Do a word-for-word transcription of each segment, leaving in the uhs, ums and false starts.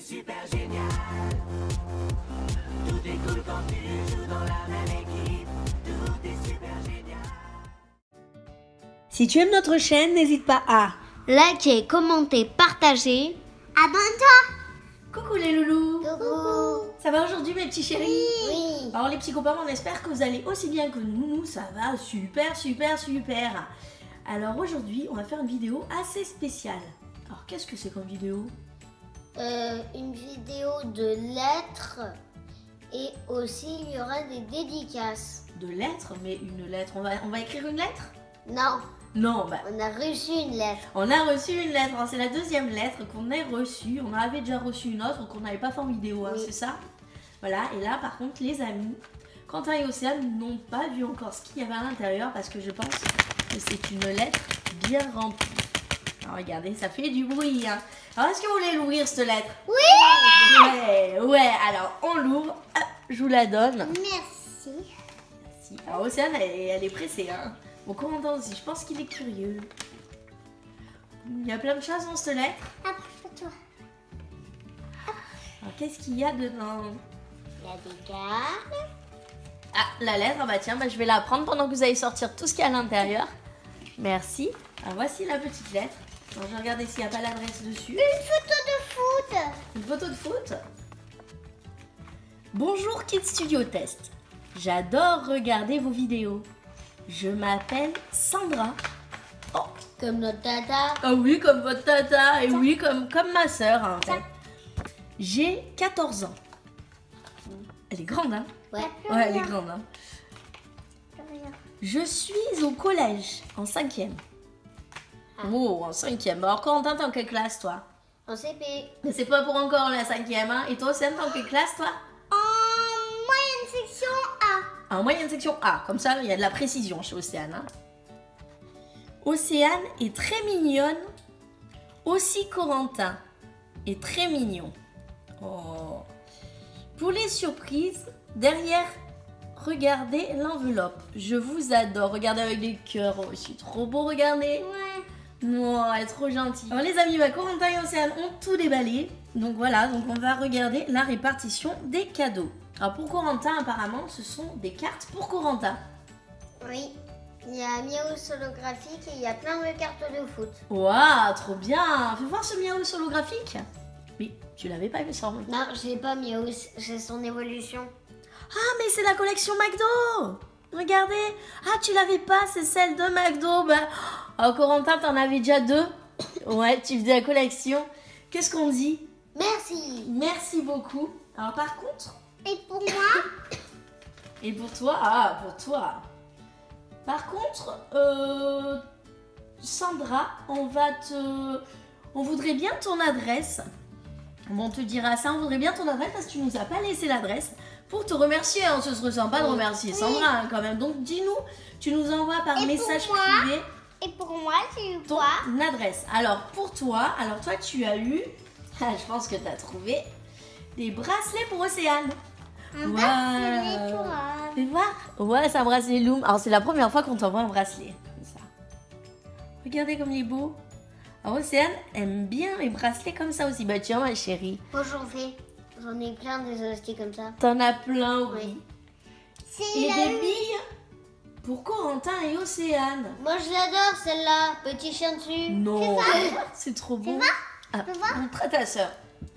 super génial. Tout est cool quand tu joues dans la même équipe. Tout est super génial. Si tu aimes notre chaîne, n'hésite pas à liker, commenter, partager. Abonne-toi. Coucou les loulous. Coucou. Ça va aujourd'hui mes petits chéris? Oui. Alors les petits copains, on espère que vous allez aussi bien que nous. Nous, ça va super, super, super. Alors aujourd'hui, on va faire une vidéo assez spéciale. Alors qu'est-ce que c'est comme vidéo? Euh, une vidéo de lettres et aussi il y aura des dédicaces. De lettres? Mais une lettre, on va, on va écrire une lettre? Non, Non, bah... on a reçu une lettre. On a reçu une lettre, hein. C'est la deuxième lettre qu'on a reçue. On avait déjà reçu une autre qu'on n'avait pas fait en vidéo, hein, Oui. c'est ça? Voilà, et là par contre les amis, Quentin et Océane n'ont pas vu encore ce qu'il y avait à l'intérieur parce que je pense que c'est une lettre bien remplie. Alors regardez, ça fait du bruit, hein. Alors est-ce que vous voulez l'ouvrir cette lettre? Oui. Ouais, ouais, alors on l'ouvre, hop, je vous la donne. Merci. Merci. Alors Océane, elle, est- elle est pressée, hein. Bon, Corentin aussi, je pense qu'il est curieux. Il y a plein de choses dans cette lettre. Approche-toi. Alors qu'est-ce qu'il y a dedans? Il y a des cartes. Ah, la lettre, ah bah tiens, bah, je vais la prendre pendant que vous allez sortir tout ce qu'il y a à l'intérieur. Merci. Alors voici la petite lettre. Alors, je vais regarder s'il n'y a pas l'adresse dessus. Une photo de foot. Une photo de foot. Bonjour Kid Studio Test. J'adore regarder vos vidéos. Je m'appelle Sandra. Oh, Comme notre tata. ah oui, comme votre tata. Et oui, comme, comme ma soeur en fait. J'ai quatorze ans. Elle est grande, hein? Ouais. Ouais, elle est grande, hein? Je suis au collège, en cinquième. Ah. Oh, en cinquième. Alors, Corentin, t'es en quelle classe, toi? En C P. Mais c'est pas pour encore la cinquième, hein? Et toi, Océane, t'es en quelle classe, toi? En moyenne section A. En moyenne section A. Comme ça, il y a de la précision chez Océane, hein? Océane est très mignonne. Aussi Corentin est très mignon. Oh. Pour les surprises, derrière, regardez l'enveloppe. Je vous adore. Regardez avec des cœurs. Oh, c'est trop beau, regardez. Ouais. Non, elle est trop gentille. Alors les amis, bah, Corentin et Océane ont tout déballé. Donc voilà, donc on va regarder la répartition des cadeaux. Alors pour Corentin, apparemment, ce sont des cartes pour Corentin. Oui. Il y a Miaou holographique et il y a plein de cartes de foot. Waouh, trop bien. Fais voir ce miaou holographique. Oui, tu l'avais pas, il me semble. Non, j'ai pas Miaou, j'ai son évolution. Ah, mais c'est la collection McDo. Regardez. Ah, tu l'avais pas, c'est celle de McDo. Bah... Oh, Corentin, t'en avais déjà deux. Ouais, tu faisais la collection. Qu'est-ce qu'on dit? Merci. Merci beaucoup. Alors par contre... Et pour moi? Et pour toi? Ah, pour toi. Par contre, euh, Sandra, on va te... On voudrait bien ton adresse. Bon, on te dira ça, on voudrait bien ton adresse parce que tu nous as pas laissé l'adresse pour te remercier. Hein. Ce serait sympa de Oui. remercier Oui. Sandra hein, quand même. Donc dis-nous, tu nous envoies par Et pour message moi privé Et pour moi, j'ai eu ton quoi? adresse. Alors pour toi, alors toi tu as eu, ah, je pense que tu as trouvé des bracelets pour Océane. Un Wow. bracelet pour moi. Fais voir. Ouais, c'est un bracelet Loom. Alors, c'est la première fois qu'on t'envoie un bracelet. Comme ça. Regardez comme il est beau. Alors, Océane aime bien les bracelets comme ça aussi. Bah, tiens, ma chérie. Moi, j'en fais. J'en ai plein des achetés comme ça. T'en as plein, oui. Oui. Et des billes pour Corentin et Océane. Moi, je l'adore, celle-là. Petit chien dessus. Non, c'est trop beau. Ah, Fais voir. montre à ta soeur.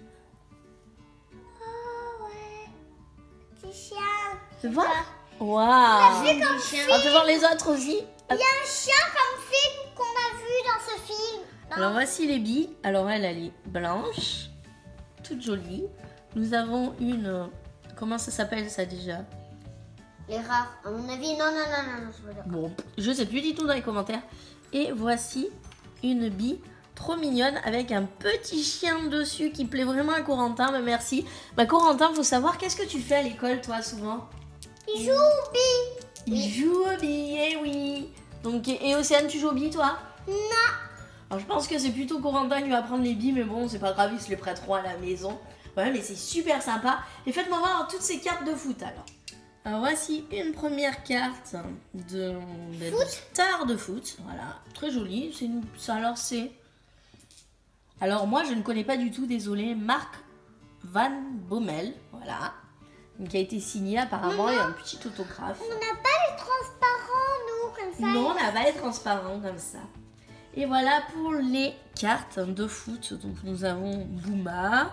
Oh, ouais. Petit chien. Fais voir. Waouh. C'est comme On va faire voir les autres aussi. Il y a un chien comme film qu'on a vu dans ce film. Dans- Alors voici les billes. Alors elle, elle est blanche, toute jolie. Nous avons une... euh, Comment ça s'appelle ça déjà? Les rares. À mon avis, non, non, non, non, non, je veux dire. Bon, je sais plus, dites-nous dans les commentaires. Et voici une bille trop mignonne avec un petit chien dessus qui plaît vraiment à Corentin. Mais merci. Bah Corentin, faut savoir, qu'est-ce que tu fais à l'école toi souvent? Il joue au billes. Il Oui. joue aux billes, eh oui. Donc, et Océane, tu joues aux billes toi? Non. Alors je pense que c'est plutôt Corentin qui va prendre les billes, mais bon, c'est pas grave, ils se les prêteront à la maison. Ouais, mais c'est super sympa. Et faites-moi voir toutes ces cartes de foot alors. Alors voici une première carte de, de, de star de foot. Voilà, très jolie. C'est une, ça, alors c'est... Alors moi, je ne connais pas du tout, désolé. Marc Van Bommel, voilà. Donc, qui a été signé apparemment, il y a un petit autographe. On n'a pas les transparents, nous, comme ça. Non, on n'a pas les transparents comme ça. Et voilà pour les cartes de foot. Donc nous avons Bouma,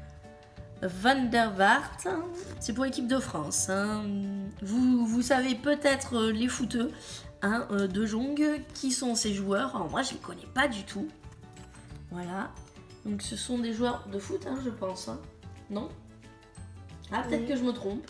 Van der Vaart. C'est pour l'équipe de France. Hein. Vous, vous savez peut-être euh, les footeux hein, euh, de Jong. Qui sont ces joueurs? Alors, moi, je ne les connais pas du tout. Voilà. Donc ce sont des joueurs de foot, hein, je pense. Hein. Non? Ah, peut-être Oui. que je me trompe.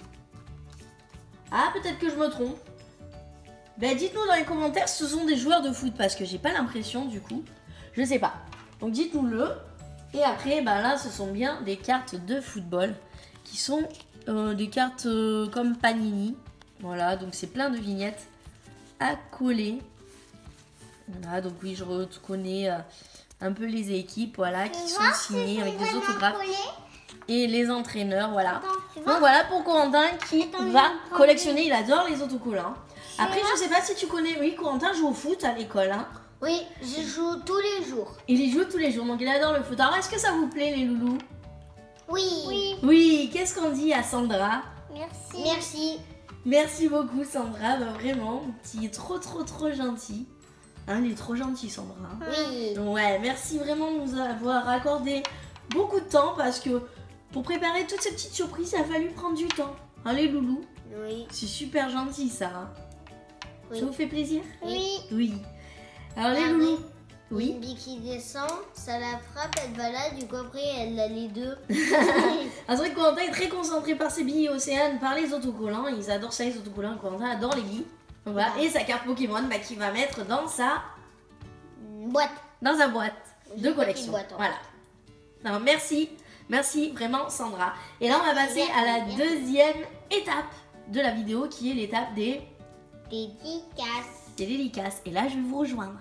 Ah, peut-être que je me trompe. Ben, dites-nous dans les commentaires si ce sont des joueurs de foot parce que j'ai pas l'impression du coup. Je sais pas. Donc dites-nous-le. Et après, ben là, ce sont bien des cartes de football qui sont euh, des cartes euh, comme Panini. Voilà, donc c'est plein de vignettes à coller. Voilà, donc oui, je reconnais euh, un peu les équipes, voilà, qui sont signées avec des autographes. Et les entraîneurs, voilà. Attends, tu Donc vois? voilà pour Corentin qui Attends, va je vais collectionner, il adore les autocollants. Après, vois? je sais pas si tu connais, oui, Corentin joue au foot à l'école. Hein. Oui, je joue tous les jours. Il y joue tous les jours, donc il adore le foot. Alors, est-ce que ça vous plaît, les loulous? Oui. Oui. Oui, qu'est-ce qu'on dit à Sandra? Merci. Merci. Merci beaucoup, Sandra, bah, vraiment, tu es trop, trop, trop gentil. Hein, il est trop gentil, Sandra. Hein. Oui. Ouais, merci vraiment de nous avoir accordé beaucoup de temps parce que pour préparer toutes ces petites surprises, il a fallu prendre du temps. Hein, les loulous? Oui. C'est super gentil, ça. Hein. Oui. Ça vous fait plaisir? Oui. Oui. Alors, les Ah, loulous? Une Oui. bille qui descend, ça la frappe, elle va là, du coup après elle a les deux. Ah, c'est vrai que Corentin est très concentré par ses billes Océane, par les autocollants. Ils adorent ça, les autocollants. Corentin adore les billes. Donc, voilà. Et sa carte Pokémon bah, qu'il va mettre dans sa, Boîte. dans sa boîte de Une collection. petite boîte, hein. Voilà. Alors, merci. Merci vraiment, Sandra. Et là, on va passer à la Merci. deuxième étape de la vidéo qui est l'étape des, Dédicace. des dédicaces. Et là, je vais vous rejoindre.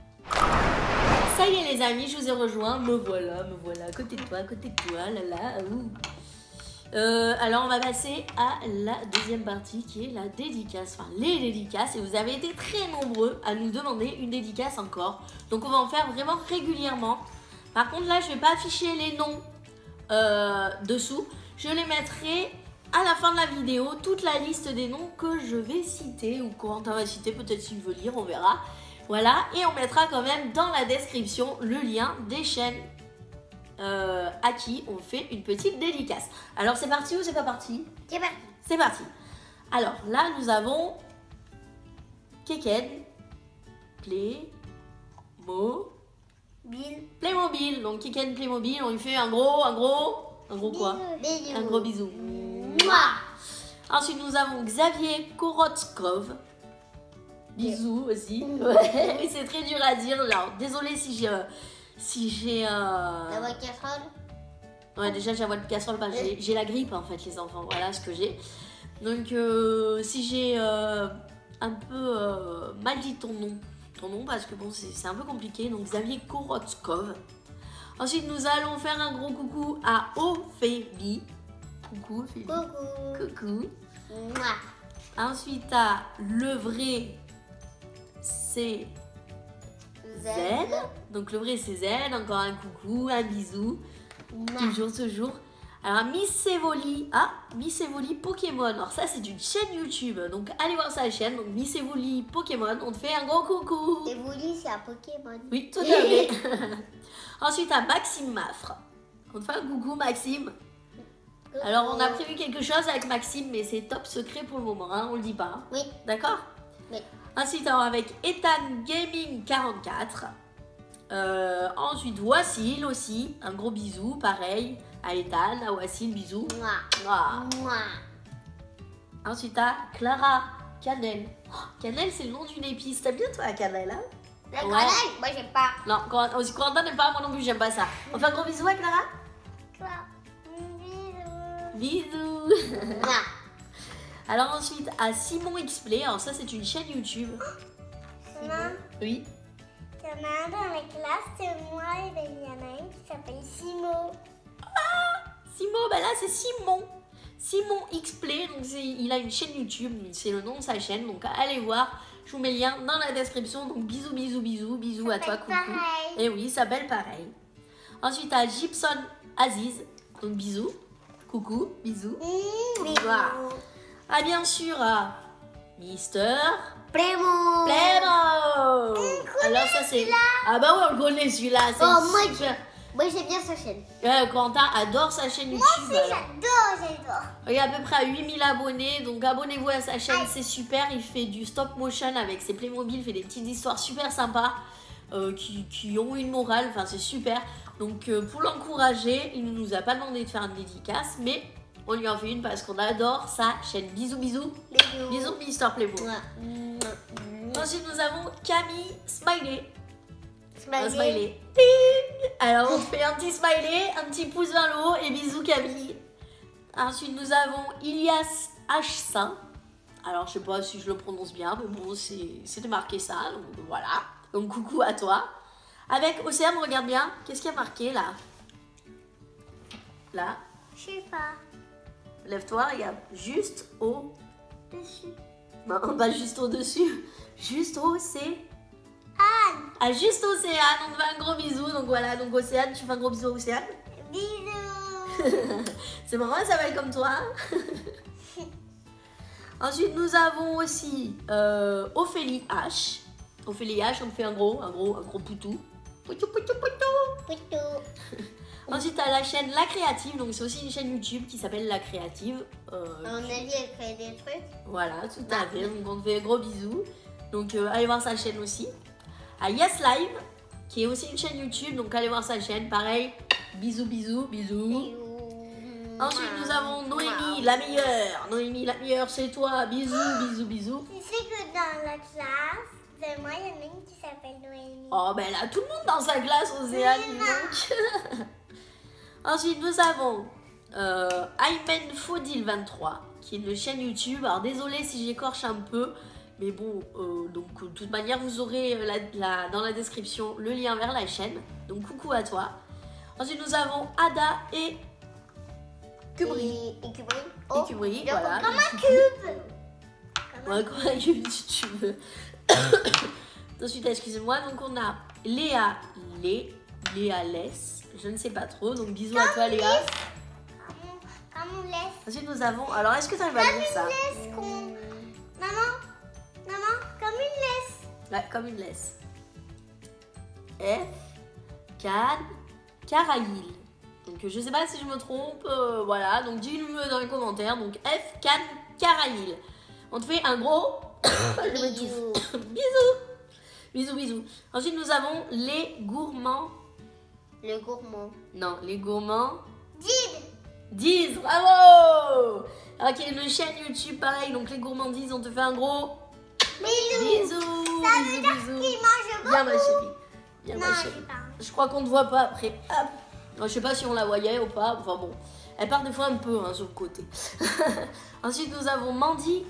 Ça y est les amis, je vous ai rejoint, me voilà, me voilà, à côté de toi, à côté de toi, là là, ouh. Euh, alors on va passer à la deuxième partie qui est la dédicace, enfin les dédicaces, et vous avez été très nombreux à nous demander une dédicace encore, donc on va en faire vraiment régulièrement. Par contre là je vais pas afficher les noms euh, dessous, je les mettrai à la fin de la vidéo, toute la liste des noms que je vais citer, ou Corentin va citer, peut-être s'il veut lire, on verra. Voilà, et on mettra quand même dans la description le lien des chaînes euh, à qui on fait une petite dédicace. Alors c'est parti ou c'est pas parti? C'est parti. C'est parti. Alors là nous avons Keken, Play, Mo, Bill. Playmobil. Donc Keken Playmobil, on lui fait un gros, un gros, un gros quoi? Bisous. Un gros bisou. Mouah. Ensuite nous avons Xavier Korotkov. Bisous aussi. Ouais, mais c'est très dur à dire. Alors, désolée si j'ai. euh, si j'ai. euh, La voix casserole. Ouais, déjà, j'ai la voix de casserole parce que j'ai- j'ai la grippe en fait, les enfants. Voilà ce que j'ai. Donc, euh, si j'ai euh, un peu euh, mal dit ton nom, ton nom, parce que bon, c'est c'est un peu compliqué. Donc, Xavier Korotkov. Ensuite, nous allons faire un gros coucou à Ophélie. Coucou, Ophélie. Coucou. Coucou. Mouah. Ensuite, à Le Vrai, c'est Z. Z. Donc le vrai c'est Z, encore un coucou, un bisou, Mouah. toujours, toujours. Alors Miss Evoli, ah, Miss Evoli Pokémon. Alors ça c'est une chaîne YouTube, donc allez voir sa chaîne, donc Miss Evoli Pokémon, on te fait un gros coucou. Et vous dites c'est un Pokémon. Oui, tout à fait. Ensuite à Maxime Maffre, on te fait un coucou Maxime. Alors on a prévu quelque chose avec Maxime, mais c'est top secret pour le moment, hein, on le dit pas. Hein. Oui. D'accord? Oui. Ensuite, alors, avec Ethan Gaming quarante-quatre. Euh, ensuite, Wassil aussi. Un gros bisou, pareil. À Ethan, à Wassil, bisous. Mouah. Ah. Mouah. Ensuite, à Clara Cannelle. Oh, Cannelle, c'est le nom d'une épice. T'aimes bien, toi, la cannelle, hein? La Ouais. cannelle, moi j'aime pas. Non, Corentin aussi, Corentin n'aime pas, moi non plus, j'aime pas ça. On fait un gros bisou à Clara? Bisous. Mouah. Alors, ensuite, à Simon Xplay. Alors, ça, c'est une chaîne YouTube. Maman, Oui. il y en a un dans la classe, c'est moi et ben, il y en a un qui s'appelle Simo. Simo, bah là c'est Simon. Simon Xplay, donc c'est- il a une chaîne YouTube, c'est le nom de sa chaîne, donc allez voir. Je vous mets le lien dans la description. Donc bisous, bisous, bisous, bisous à toi, coucou. Pareil. Et oui, ça s'appelle pareil. Ensuite à Gibson Aziz. Donc bisous. Coucou, bisous. Mmh, Voilà. Ah bien sûr, à Mister Playmo. Playmo. Alors ça c'est... Ah bah ouais, on le connaît celui-là. C'est Oh, moi, super. Moi j'aime bien sa chaîne. Ouais, Quentin adore sa chaîne YouTube. Si, alors. j'adore, j'adore. Il est à peu près à huit mille abonnés, donc abonnez-vous à sa chaîne, c'est super. Il fait du stop motion avec ses Playmobil, il fait des petites histoires super sympas euh, qui, qui ont une morale, enfin c'est super. Donc euh, pour l'encourager, il ne nous a pas demandé de faire une dédicace, mais on lui en fait une parce qu'on adore sa chaîne. Bisous, bisous. Bisous. Bisous, Mister Playmo. Ouais. Ensuite, nous avons Camille Smiley. Un Smiley. smiley. Ting. Alors, on fait un petit smiley, un petit pouce vers le haut et bisous Camille. Ensuite, nous avons Ilias H cinq. Alors, je sais pas si je le prononce bien, mais bon, c'est- c'était marqué ça, donc voilà. Donc, coucou à toi. Avec Océane, regarde bien, qu'est-ce qu'il y a marqué là? Là, Je sais pas. lève-toi, regarde, juste au... Dessus. Non, pas juste au-dessus, juste au, c'est... Anne, Ah, juste Océane, on te fait un gros bisou, donc voilà, donc Océane, tu fais un gros bisou à Océane. bisous. C'est marrant, elle s'appelle comme toi. hein. Ensuite, nous avons aussi euh, Ophélie H. Ophélie H, on te fait un gros, un gros, un gros poutou. Poutou, poutou, poutou. Poutou. Ensuite, tu as la chaîne La Créative, donc c'est aussi une chaîne YouTube qui s'appelle La Créative. Euh, À mon avis, elle fait des trucs. Voilà, tout à fait. Donc, on te fait gros bisous. Donc, euh, allez voir sa chaîne aussi. À Yes Live, qui est aussi une chaîne YouTube. Donc, allez voir sa chaîne. Pareil, bisous, bisous, bisous. Ensuite, nous avons Noémie, la meilleure. Noémie, la meilleure, c'est toi. Bisous, bisous, bisous. Tu sais que dans la classe de moi, il y en a une qui s'appelle Noémie. Oh, ben là, tout le monde dans sa classe, Océane, dis donc. Ensuite, nous avons euh, Aymen Faudil vingt-trois, qui est une chaîne YouTube. Alors, désolé si j'écorche un peu. Mais bon, euh, donc de toute manière, vous aurez euh, la, la- dans la description le lien vers la chaîne. Donc coucou à toi. Ensuite, nous avons Ada et Kubri. Et, et Kubri. Et Kubri, voilà. Comme un cube. Comme un Ouais, comme un cube, si tu veux. Ensuite, excusez-moi, donc on a Léa Lé, Léa Less, je ne sais pas trop. Donc bisous à toi, Léa. Comme, comme on laisse. Ensuite, nous avons. Alors, est-ce que tu arrives à lire ça? Laisse qu'on... Maman, maman, comme une laisse. Ouais, comme une laisse. F, Can, Caraïl. Donc je sais pas si je me trompe, euh, voilà, donc dis-le dans les commentaires. Donc F, Can, Caraïl. On te fait un gros je m'étouffe. Bisous. Bisous, bisous. Ensuite nous avons les gourmands. Le gourmand. Non, les gourmands. Did. Diz, bravo. Alors qu'il y a une chaîne YouTube pareil, donc les gourmandises, on te fait un gros Bisous. bisous. Ça bisous, veut dire bisous. qu'il mange beaucoup. Viens ma chérie. Viens Non, ma je chérie. sais pas. Je crois qu'on ne voit pas après. Hop. Je sais pas si on la voyait ou pas. Enfin bon, elle part des fois un peu hein, sur le côté. Ensuite, nous avons Mandy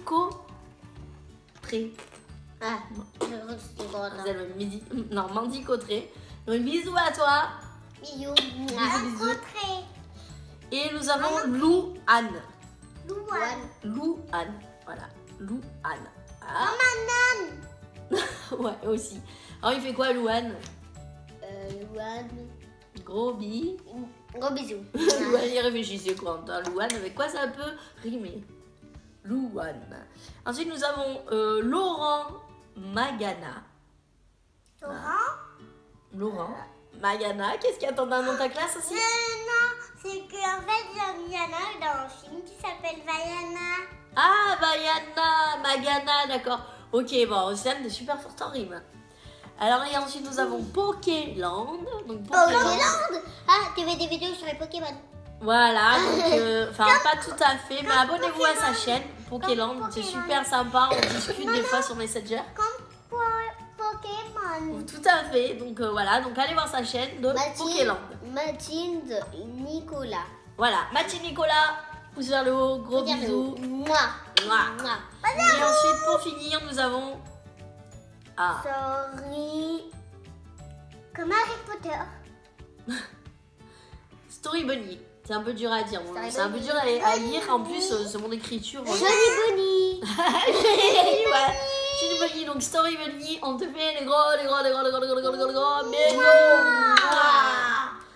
Cotré. Ah, je crois que c'était grand. Vous avez midi... Non, Mandy Cotré. Donc, bisous à toi. Bisous. Bisous, bisous. Rencontré. Et nous avons Lou Anne. Louane. Lou Anne. Voilà. Lou Anne. Ah. Comme un âne. Ouais, aussi. Alors, il fait quoi, Lou Anne? Euh, Louane. Gros bi. Gros bisous. Louane, y réfléchissez quoi. Louane, avec quoi ça peut rimer? Louane. Ensuite, nous avons euh, Laurent Magana. Laurent. Laurent Magana. Qu'est-ce qu'il y a dans ta classe aussi? Non, non, c'est qu'en fait, il y en a dans un film qui s'appelle Vaiana. Ah, Vaiana, Magana, d'accord. Ok, bon, Océane, t'es super forte en rime. Alors, et ensuite, nous avons Pokéland. Donc, Pokéland. Pokéland. Ah, tu fais des vidéos sur les Pokémon. Voilà, donc, euh, enfin, pas tout à fait, mais abonnez-vous à sa chaîne, Pokéland. Comme C'est Pokémon. super sympa, on discute des fois sur Messenger. Comme po- Pokémon. Tout à fait, donc euh, voilà, donc allez voir sa chaîne de Pokéland. Mathilde. Mathilde Nicolas. Voilà, Mathilde Nicolas, pouce vers le haut, gros Regarde, bisous. Moi. Mouah. Moi. Et ensuite, pour finir, nous avons. Ah, Sorry. Comme Harry Potter. Story Bunny. C'est un peu dur à dire, bon, Story c'est un peu Bunny. dur à, à lire. En plus, euh, c'est mon écriture. euh, Johnny Bunny. ouais, Story Bunny, donc Story Bunny, on te fait les gros, les gros, les gros, les gros, les gros, les gros, les gros, les gros, bisous. Mouah.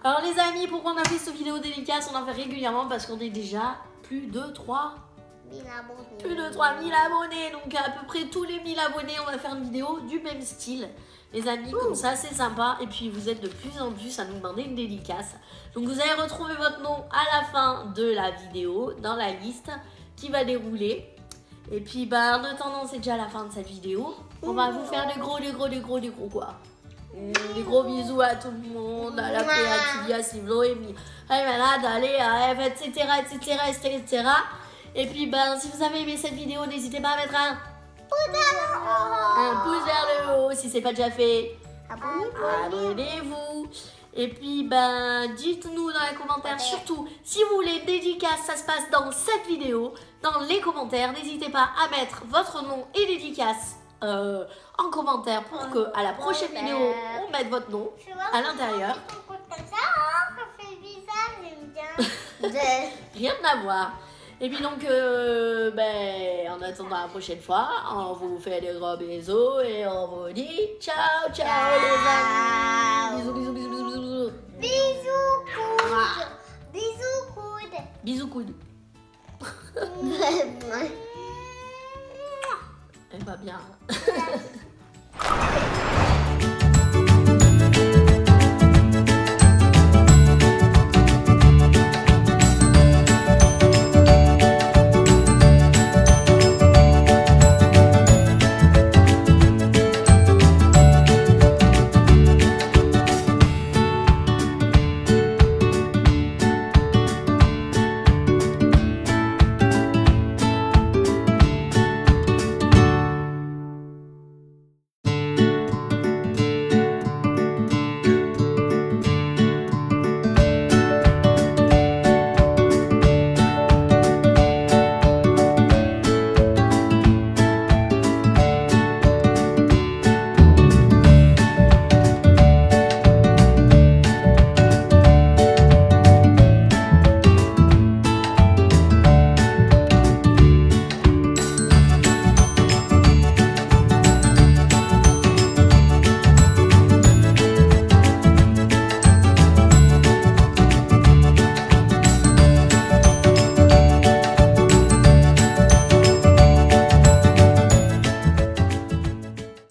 Alors les amis, pourquoi on a fait cette vidéo dédicace? On en fait régulièrement parce qu'on est déjà plus de trois mille abonnés. plus de trois mille abonnés. Donc à peu près tous les mille abonnés, on va faire une vidéo du même style. Les amis, comme ça, c'est sympa. Et puis vous êtes de plus en plus à nous demander une dédicace. Donc vous allez retrouver votre nom à la fin de la vidéo, dans la liste qui va dérouler. Et puis bah, en attendant, c'est déjà la fin de cette vidéo. On va vous faire des gros, des gros, des gros, des gros quoi. Des gros bisous à tout le monde, à la paix, à Tilia, Sivlo, Amy, Aymanad, allez, à Eve, et cetera, et cetera, et cetera. Et puis, ben, si vous avez aimé cette vidéo, n'hésitez pas à mettre un un pouce vers le haut si c'est pas déjà fait. Abonnez-vous. Abonnez-vous. Et puis, ben, dites-nous dans les commentaires, surtout, si vous voulez dédicace, ça se passe dans cette vidéo. Dans les commentaires, n'hésitez pas à mettre votre nom et dédicace euh, en commentaire pour que à la prochaine vidéo, on mette votre nom Tu vois, à l'intérieur. Comme ça, oh, ça fait bizarre, j'aime bien. Rien à voir. Et puis donc, euh, ben, en attendant la prochaine fois, on vous fait des gros bisous et on vous dit ciao, ciao les amis. Bisous, bisous, bisous, bisous, bisous. Bisous, coude. Bisous, coude. Bisous, coude. Ouais. Elle va bien.